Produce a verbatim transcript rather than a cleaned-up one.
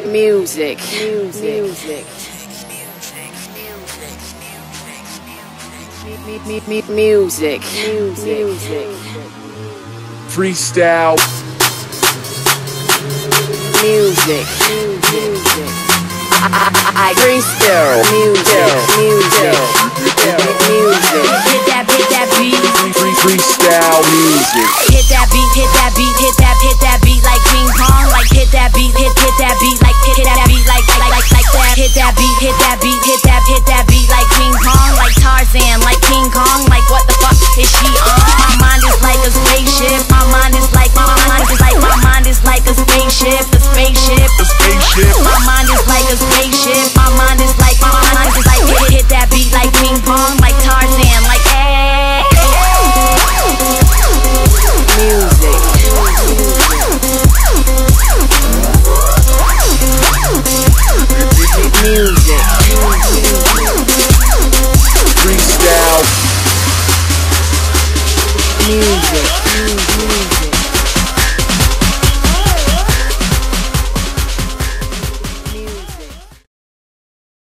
music, music, music, music, music, freestyle, music, music. I freestyle, music, music, music. Hit that, hit that beat. free freestyle music. Hit that beat, hit that beat, hit that, hit that beat like ping pong. Like hit that beat, hit, hit that beat, like hit that beat, like like like like that. Hit that beat, hit that beat, hit that, hit that beat like ping pong. Like Tarzan, like King Kong. Like what the fuck is she on? My mind is like a spaceship. My mind is like, my mind is like, my mind is like a spaceship. A spaceship, A spaceship. my mind is like a spaceship. My mind is like, my mind is like hit, hit that beat like ping pong. Like Tarzan, like hey. Music, music, Freestyle music, music.